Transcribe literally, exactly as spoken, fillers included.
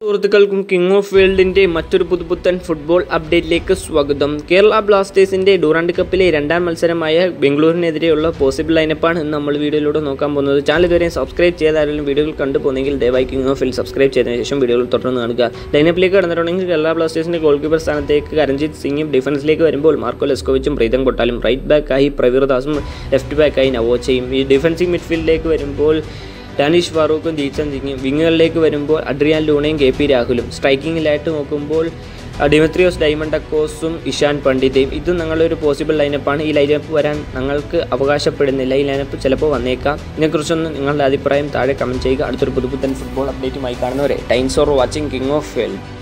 സുഹൃത്തുക്കൾക്കും king of വേൾഡിൻ്റെ മറ്റൊരു പുതുപുത്തൻ ഫുട്ബോൾ അപ്ഡേറ്റിലേക്ക് സ്വാഗതം. കേരള ബ്ലാസ്റ്റേഴ്സിൻ്റെ ഡ്യൂറാൻഡ് കപ്പിലെ രണ്ടാം മത്സരമായ ബംഗളൂരിനെതിരെയുള്ള പോസിബിൾ ലൈനപ്പാണ് ഇന്ന് നമ്മൾ വീഡിയോയിലൂടെ നോക്കാൻ പോകുന്നത്. ചാനൽ ഇതുവരെ സബ്സ്ക്രൈബ് ചെയ്താലും വീഡിയോകൾ കണ്ടുപോകുന്നെങ്കിൽ ദയവായി കിങ് ഓഫ് വേൾഡ് സബ്സ്ക്രൈബ് ചെയ്തതിനു ശേഷം വീഡിയോകൾ തുടർന്ന് കാണുക. ലൈനപ്പിലേക്ക് കടന്നിട്ടുണ്ടെങ്കിൽ കേരള ബ്ലാസ്റ്റേഴ്സിൻ്റെ ഗോൾ കീപ്പർ സ്ഥാനത്തേക്ക് കരൺജിത്ത് സിംഗും, ഡിഫൻസിലേക്ക് വരുമ്പോൾ മാർക്കോ ലെസ്കോവിച്ചും പ്രീതം കൊട്ടാലും, റൈറ്റ് ബാക്കായി പ്രവീർ ദാസും ലെഫ്റ്റ് ബാക്കായി നവോച്ചയും, ഈ ഡിഫൻസീവ് മിഡ്ഫീൽഡിലേക്ക് വരുമ്പോൾ ഡാനിഷ് ഫാറൂഖും ജീച്ചൻ സിംഗും, വിങ്ങുകളിലേക്ക് വരുമ്പോൾ അഡ്രിയാൻ ലൂണയും കെ പി രാഹുലും, സ്ട്രൈക്കിങ്ങിലായിട്ട് നോക്കുമ്പോൾ ഡിമിത്രിയോസ് ഡൈമണ്ടക്കോസും ഇഷാൻ പണ്ഡിതയും. ഇതും ഞങ്ങളൊരു പോസിബിൾ ലൈനപ്പാണ്. ഈ ലൈനപ്പ് വരാൻ ഞങ്ങൾക്ക് അവകാശപ്പെടുന്നില്ല. ഈ ലൈനപ്പ് ചിലപ്പോൾ വന്നേക്കാം. ഇതിനെക്കുറിച്ചൊന്ന് നിങ്ങളുടെ അഭിപ്രായം താഴെ കമൻറ്റ് ചെയ്യുക. അടുത്തൊരു പുതുപുത്തൻ ഫുട്ബോൾ അപ്ഡേറ്റുമായി കാണുന്നവരെ thanks for watching king of world.